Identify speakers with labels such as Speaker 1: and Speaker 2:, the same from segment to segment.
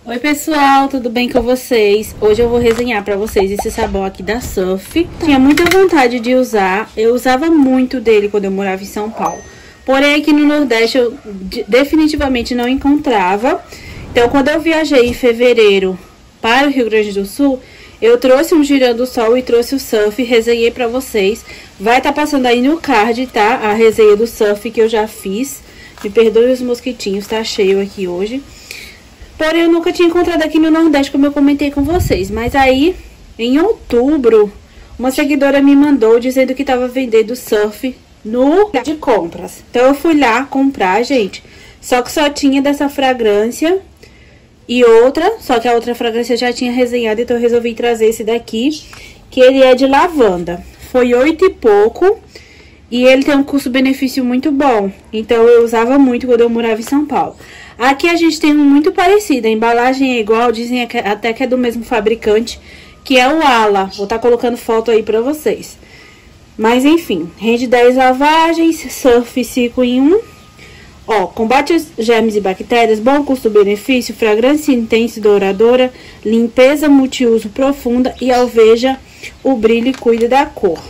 Speaker 1: Oi pessoal, tudo bem com vocês? Hoje eu vou resenhar pra vocês esse sabão aqui da Surf. Tinha muita vontade de usar, eu usava muito dele quando eu morava em São Paulo. Porém aqui no Nordeste eu definitivamente não encontrava. Então quando eu viajei em fevereiro para o Rio Grande do Sul, eu trouxe um Girando Sol e trouxe o Surf, resenhei pra vocês. Vai estar passando aí no card, tá? A resenha do Surf que eu já fiz. Me perdoe os mosquitinhos, tá cheio aqui hoje. Porém, eu nunca tinha encontrado aqui no Nordeste, como eu comentei com vocês. Mas aí, em outubro, uma seguidora me mandou dizendo que estava vendendo Surf no de compras. Então, eu fui lá comprar, gente. Só que só tinha dessa fragrância e outra. Só que a outra fragrância já tinha resenhado, então eu resolvi trazer esse daqui, que ele é de lavanda. Foi 8 e pouco. E ele tem um custo-benefício muito bom. Então, eu usava muito quando eu morava em São Paulo. Aqui a gente tem um muito parecido. A embalagem é igual, dizem até que é do mesmo fabricante, que é o Ala. Vou estar colocando foto aí pra vocês. Mas, enfim, rende 10 lavagens, Surf 5 em 1. Ó, combate os germes e bactérias, bom custo-benefício, fragrância intensa e douradora, limpeza multiuso profunda e alveja o brilho e cuida da cor.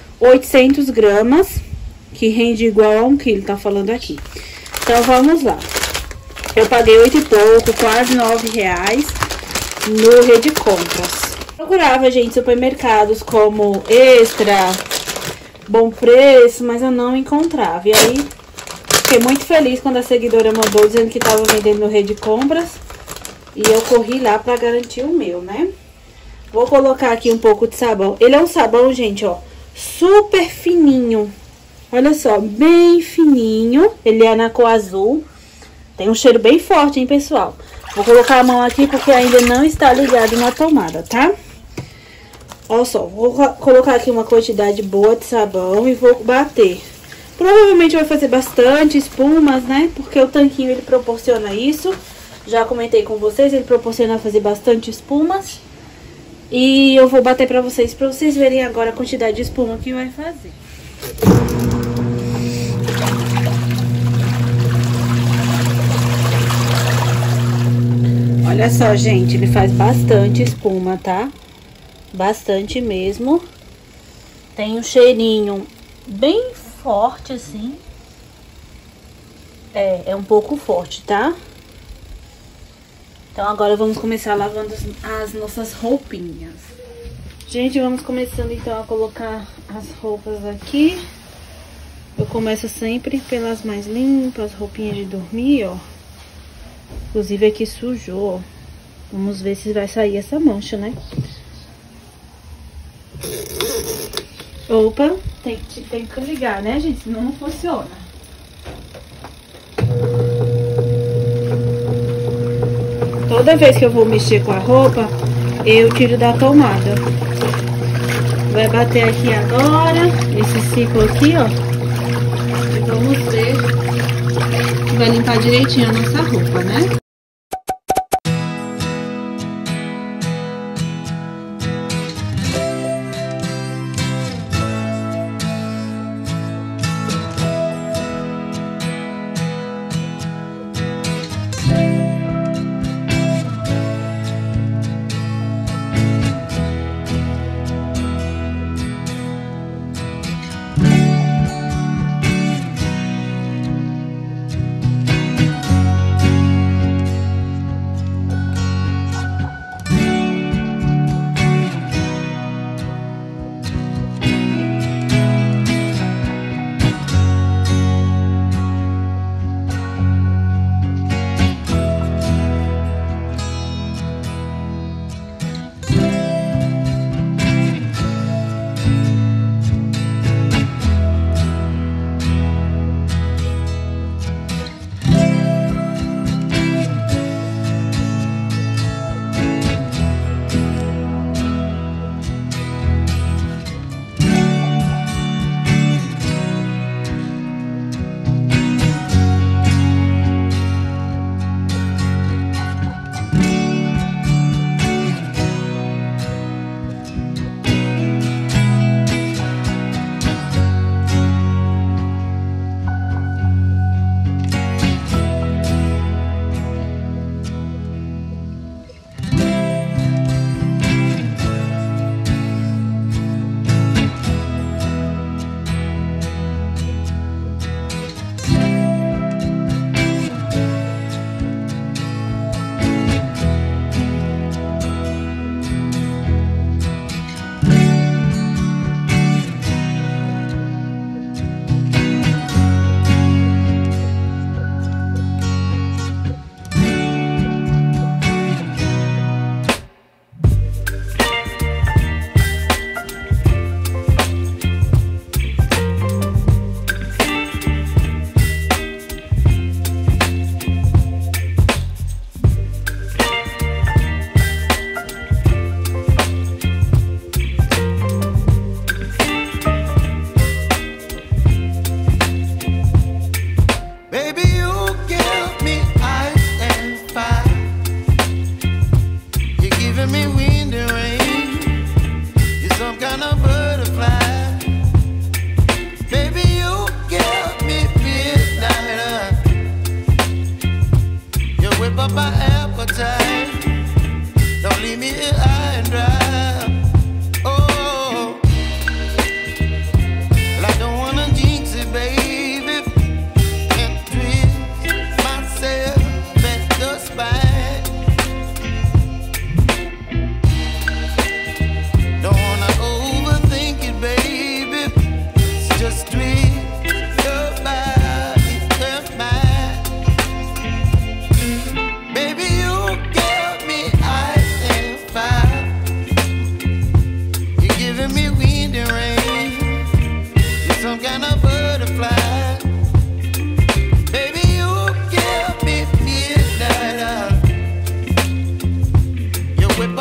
Speaker 1: 800 gramas, que rende igual a 1 quilo, tá falando aqui. Então, vamos lá. Eu paguei 8 e pouco, quase 9 reais no Rede Compras. Procurava, gente, supermercados como Extra, Bom Preço, mas eu não encontrava. E aí, fiquei muito feliz quando a seguidora mandou dizendo que estava vendendo no Rede Compras. E eu corri lá pra garantir o meu, né? Vou colocar aqui um pouco de sabão. Ele é um sabão, gente, ó, super fininho. Olha só, bem fininho. Ele é na cor azul. Tem um cheiro bem forte, hein, pessoal? Vou colocar a mão aqui porque ainda não está ligado na tomada, tá? Olha só, vou colocar aqui uma quantidade boa de sabão e vou bater. Provavelmente vai fazer bastante espumas, né? Porque o tanquinho, ele proporciona isso. Já comentei com vocês, ele proporciona fazer bastante espumas. E eu vou bater pra vocês verem agora a quantidade de espuma que vai fazer. Olha só, gente, ele faz bastante espuma, tá? Bastante mesmo. Tem um cheirinho bem forte, assim. É um pouco forte, tá? Então, agora vamos começar lavando as nossas roupinhas. Gente, vamos começando, então, a colocar as roupas aqui. Eu começo sempre pelas mais limpas, roupinhas de dormir, ó. Inclusive aqui sujou, ó. Vamos ver se vai sair essa mancha, né? Opa, tem que ligar, né, gente? Senão não funciona. Toda vez que eu vou mexer com a roupa, eu tiro da tomada. Vai bater aqui agora, esse ciclo aqui, ó. E vamos ver se vai limpar direitinho a nossa roupa, né?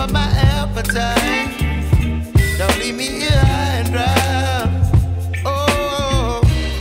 Speaker 2: up my appetite. Don't leave me here high and dry. Oh,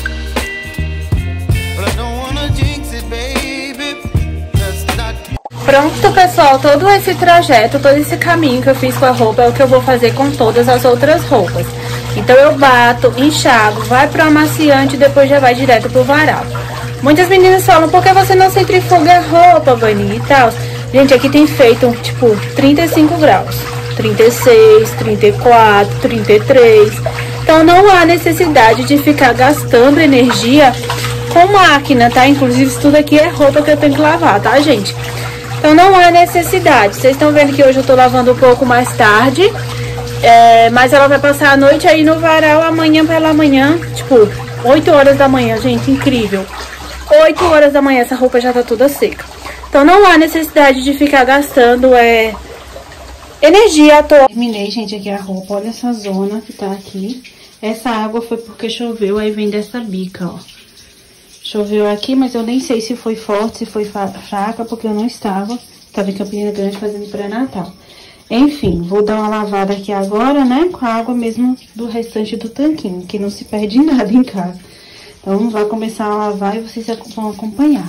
Speaker 2: but I don't wanna jinx it, baby. That's not.
Speaker 1: Pronto, pessoal, todo esse trajeto, todo esse caminho que eu fiz com a roupa é o que eu vou fazer com todas as outras roupas. Então eu bato, enxago, vai pro amaciante e depois já vai direto pro varal. Muitas meninas falam, por que você não centrifuga a roupa, Vani, e tal? Gente, aqui tem feito, tipo, 35 graus. 36, 34, 33. Então não há necessidade de ficar gastando energia com máquina, tá? Inclusive isso tudo aqui é roupa que eu tenho que lavar, tá, gente? Então não há necessidade. Vocês estão vendo que hoje eu tô lavando um pouco mais tarde. Mas ela vai passar a noite aí no varal amanhã pela manhã. Tipo, 8 horas da manhã, gente, incrível. 8 horas da manhã essa roupa já tá toda seca. Então não há necessidade de ficar gastando energia à toa. Terminei, gente, aqui a roupa. Olha essa zona que tá aqui. Essa água foi porque choveu, aí vem dessa bica, ó. Choveu aqui, mas eu nem sei se foi forte, se foi fraca, porque eu não estava. Tava em Campina Grande fazendo pré-natal. Enfim, vou dar uma lavada aqui agora, né? Com a água mesmo do restante do tanquinho, que não se perde nada em casa. Então, vai começar a lavar e vocês vão acompanhar.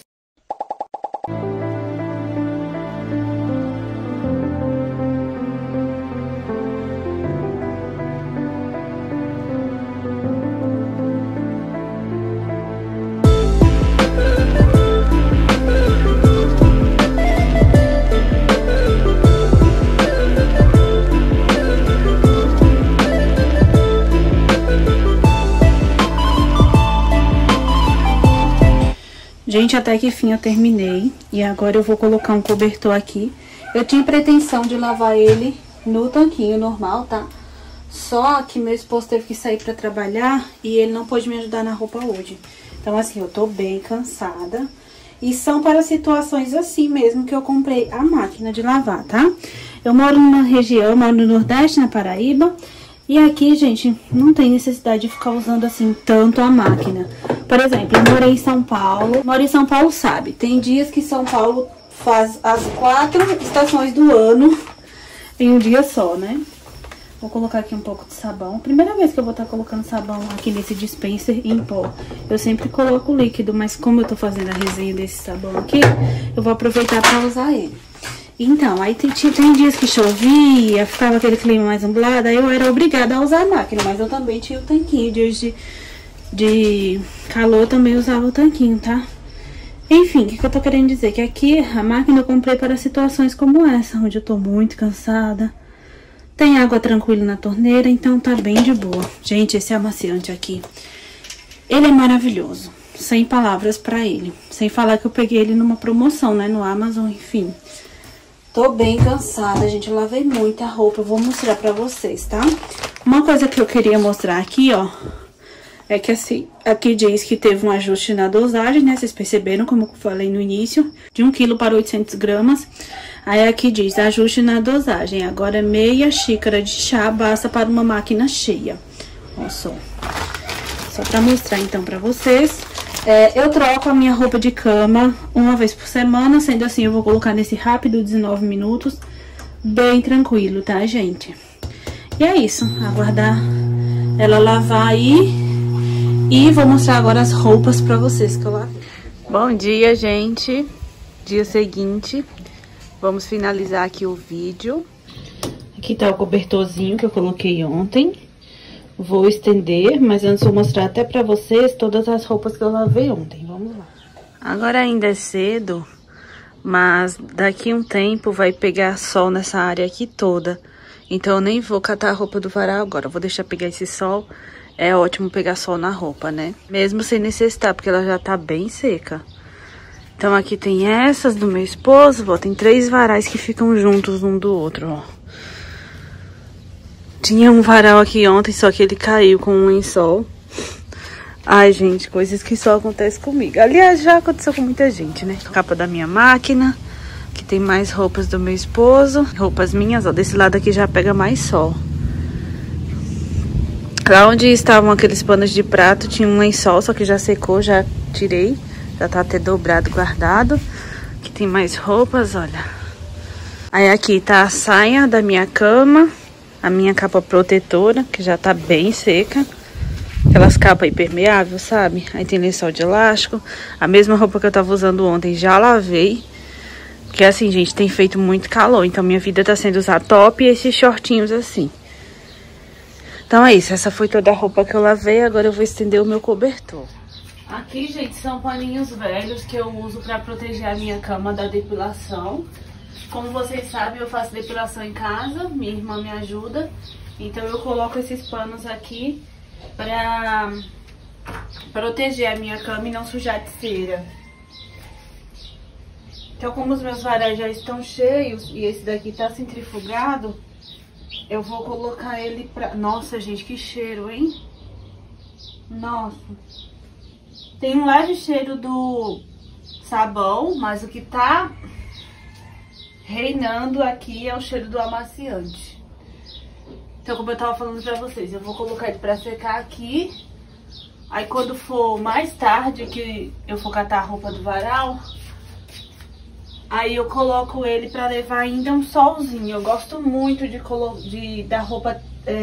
Speaker 1: Gente, até que enfim eu terminei. E agora eu vou colocar um cobertor aqui. Eu tinha pretensão de lavar ele no tanquinho normal, tá? Só que meu esposo teve que sair pra trabalhar e ele não pôde me ajudar na roupa hoje. Então, assim, eu tô bem cansada. E são para situações assim mesmo que eu comprei a máquina de lavar, tá? Eu moro numa região, moro no Nordeste, na Paraíba. E aqui, gente, não tem necessidade de ficar usando assim tanto a máquina. Por exemplo, eu morei em São Paulo. Moro em São Paulo, sabe? Tem dias que São Paulo faz as 4 estações do ano em um dia só, né? Vou colocar aqui um pouco de sabão. Primeira vez que eu vou estar colocando sabão aqui nesse dispenser em pó. Eu sempre coloco líquido, mas como eu tô fazendo a resenha desse sabão aqui, eu vou aproveitar pra usar ele. Então, aí tem dias que chovia, ficava aquele clima mais nublado, aí eu era obrigada a usar a máquina, mas eu também tinha o tanquinho. Dias de calor eu também usava o tanquinho, tá? Enfim, o que eu tô querendo dizer? Que aqui a máquina eu comprei para situações como essa, onde eu tô muito cansada. Tem água tranquila na torneira, então tá bem de boa. Gente, esse amaciante aqui, ele é maravilhoso. Sem palavras pra ele. Sem falar que eu peguei ele numa promoção, né, no Amazon, enfim. Tô bem cansada, gente. Eu lavei muita roupa. Eu vou mostrar pra vocês, tá? Uma coisa que eu queria mostrar aqui, ó, é que assim, aqui diz que teve um ajuste na dosagem, né? Vocês perceberam, como eu falei no início, de 1 kg para 800 gramas. Aí aqui diz, ajuste na dosagem. Agora meia xícara de chá basta para uma máquina cheia. Olha só. Só pra mostrar então pra vocês. Eu troco a minha roupa de cama uma vez por semana, sendo assim eu vou colocar nesse rápido 19 minutos, bem tranquilo, tá, gente? E é isso, aguardar ela lavar aí e vou mostrar agora as roupas pra vocês que eu lavei. Bom dia, gente, dia seguinte, vamos finalizar aqui o vídeo. Aqui tá o cobertorzinho que eu coloquei ontem. Vou estender, mas antes vou mostrar até pra vocês todas as roupas que eu lavei ontem. Vamos lá. Agora ainda é cedo, mas daqui um tempo vai pegar sol nessa área aqui toda. Então eu nem vou catar a roupa do varal agora. Eu vou deixar pegar esse sol. É ótimo pegar sol na roupa, né? Mesmo sem necessitar, porque ela já tá bem seca. Então aqui tem essas do meu esposo, ó. Tem 3 varais que ficam juntos um do outro, ó. Tinha um varal aqui ontem, só que ele caiu com um lençol. Ai, gente, coisas que só acontecem comigo. Aliás, já aconteceu com muita gente, né? Capa da minha máquina. Aqui tem mais roupas do meu esposo. Roupas minhas, ó. Desse lado aqui já pega mais sol. Lá onde estavam aqueles panos de prato, tinha um lençol, só que já secou, já tirei. Já tá até dobrado, guardado. Aqui tem mais roupas, olha. Aí aqui tá a saia da minha cama, a minha capa protetora, que já tá bem seca. Aquelas capas impermeáveis, sabe? Aí tem lençol de elástico. A mesma roupa que eu tava usando ontem, já lavei. Porque assim, gente, tem feito muito calor. Então minha vida tá sendo usar top e esses shortinhos assim. Então é isso, essa foi toda a roupa que eu lavei. Agora eu vou estender o meu cobertor. Aqui, gente, são paninhos velhos que eu uso pra proteger a minha cama da depilação. Como vocês sabem, eu faço depilação em casa, minha irmã me ajuda. Então eu coloco esses panos aqui pra proteger a minha cama e não sujar de cera. Então, como os meus varais já estão cheios e esse daqui tá centrifugado, eu vou colocar ele pra... Nossa, gente, que cheiro, hein? Nossa. Tem um leve cheiro do sabão, mas o que tá reinando aqui é o cheiro do amaciante. Então, como eu tava falando pra vocês, eu vou colocar ele pra secar aqui. Aí, quando for mais tarde, que eu for catar a roupa do varal, aí eu coloco ele pra levar ainda um solzinho. Eu gosto muito da roupa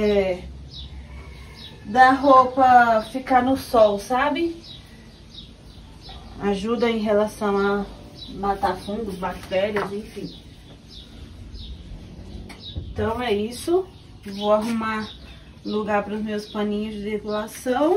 Speaker 1: ficar no sol, sabe? Ajuda em relação a matar fungos, bactérias, enfim. Então é isso. Vou arrumar lugar para os meus paninhos de depilação.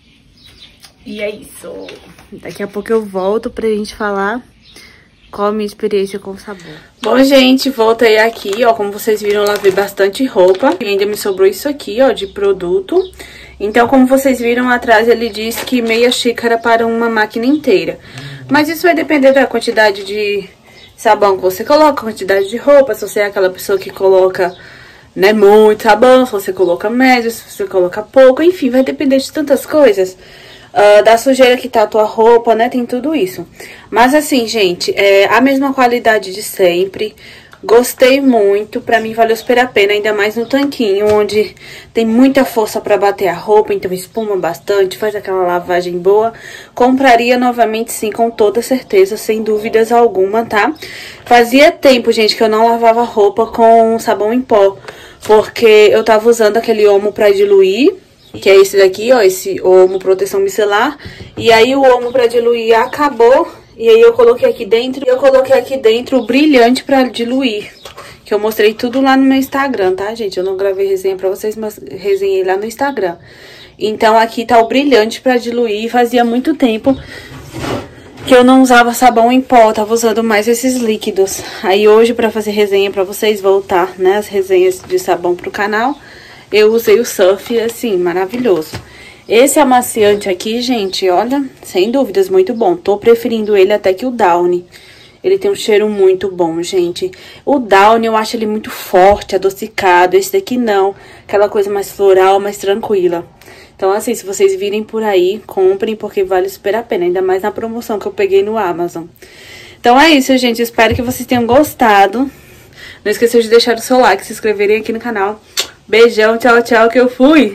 Speaker 1: E é isso. Daqui a pouco eu volto pra gente falar qual a minha experiência com o sabão. Bom, gente, voltei aqui, ó. Como vocês viram, eu lavei bastante roupa. E ainda me sobrou isso aqui, ó, de produto. Então, como vocês viram atrás, ele diz que meia xícara para uma máquina inteira. Mas isso vai depender da quantidade de sabão que você coloca, quantidade de roupa. Se você é aquela pessoa que coloca, né, muito sabão, se você coloca médio, se você coloca pouco. Enfim, vai depender de tantas coisas. Da sujeira que tá a tua roupa, né? Tem tudo isso. Mas assim, gente, é a mesma qualidade de sempre. Gostei muito, pra mim valeu super a pena, ainda mais no tanquinho, onde tem muita força pra bater a roupa, então espuma bastante, faz aquela lavagem boa. Compraria novamente sim, com toda certeza, sem dúvidas alguma, tá? Fazia tempo, gente, que eu não lavava roupa com sabão em pó, porque eu tava usando aquele Omo pra diluir, que é esse daqui, ó, esse Omo Proteção Micelar. E aí o Omo pra diluir acabou, e aí eu coloquei aqui dentro o brilhante pra diluir, que eu mostrei tudo lá no meu Instagram, tá, gente? Eu não gravei resenha pra vocês, mas resenhei lá no Instagram. Então aqui tá o brilhante pra diluir, fazia muito tempo que eu não usava sabão em pó, tava usando mais esses líquidos. Aí hoje, pra fazer resenha pra vocês, voltar, né, as resenhas de sabão pro canal, eu usei o Surf, assim, maravilhoso. Esse amaciante aqui, gente, olha, sem dúvidas, muito bom. Tô preferindo ele até que o Downy. Ele tem um cheiro muito bom, gente. O Downy, eu acho ele muito forte, adocicado. Esse daqui não. Aquela coisa mais floral, mais tranquila. Então, assim, se vocês virem por aí, comprem, porque vale super a pena. Ainda mais na promoção que eu peguei no Amazon. Então, é isso, gente. Espero que vocês tenham gostado. Não esqueçam de deixar o seu like, se inscreverem aqui no canal. Beijão, tchau, tchau, que eu fui!